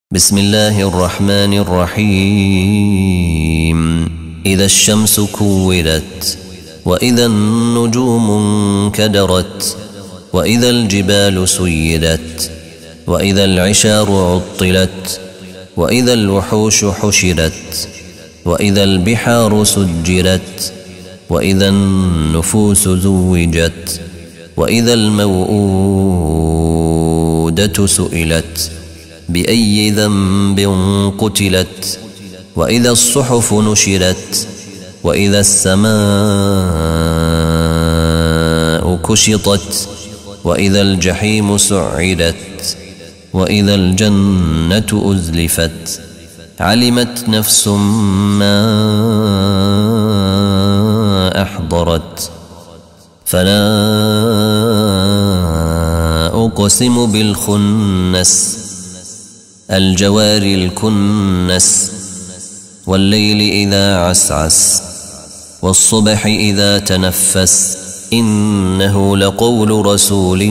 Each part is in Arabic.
بسم الله الرحمن الرحيم. إذا الشمس كورت، وإذا النجوم انكدرت، وإذا الجبال سيرت، وإذا العشار عطلت، وإذا الوحوش حشرت، وإذا البحار سجرت، وإذا النفوس زوجت، وإذا الموءودة سئلت بأي ذنب قتلت، وإذا الصحف نشرت، وإذا السماء كشطت، وإذا الجحيم سعرت، وإذا الجنة أزلفت. علمت نفس ما أحضرت. فلا أقسم بالخنس الجوار الكنس، والليل إذا عسعس، والصبح إذا تنفس. إنه لقول رسول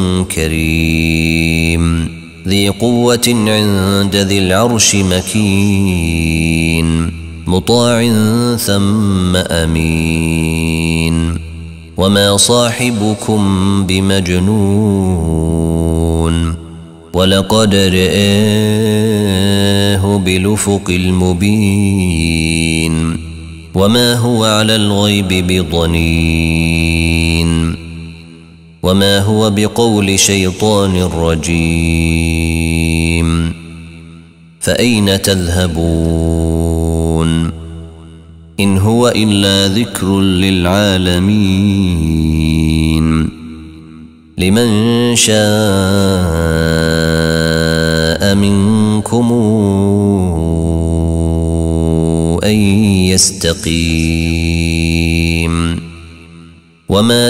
كريم ذي قوة عند ذي العرش مكين، مطاع ثم أمين. وما صاحبكم بمجنون، ولقد رآه بالأفق المبين. وما هو على الغيب بضنين، وما هو بقول شيطان رجيم. فأين تذهبون؟ إن هو إلا ذكر للعالمين. لمن شاء منكم أن يستقيم. وما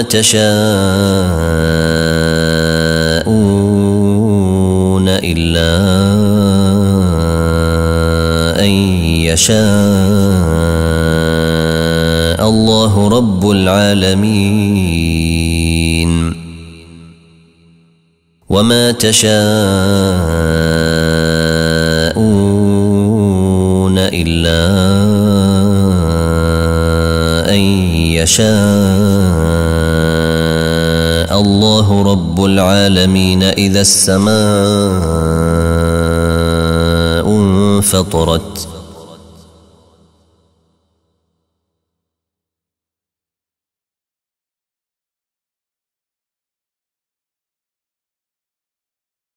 تشاءون إلا أن يشاء الله رب العالمين. وما تشاءون إلا أن يشاء الله رب العالمين. إذا السماء انفطرت،